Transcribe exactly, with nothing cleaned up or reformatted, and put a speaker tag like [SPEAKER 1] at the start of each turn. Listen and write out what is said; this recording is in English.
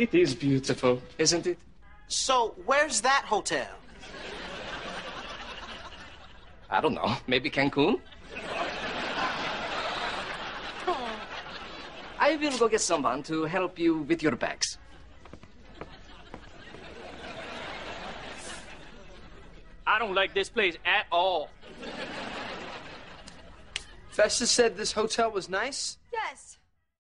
[SPEAKER 1] It is beautiful, isn't it?
[SPEAKER 2] So, where's that hotel?
[SPEAKER 1] I don't know. Maybe Cancun? I will go get someone to help you with your bags.
[SPEAKER 3] I don't like this place at all.
[SPEAKER 4] Festus said this hotel was nice.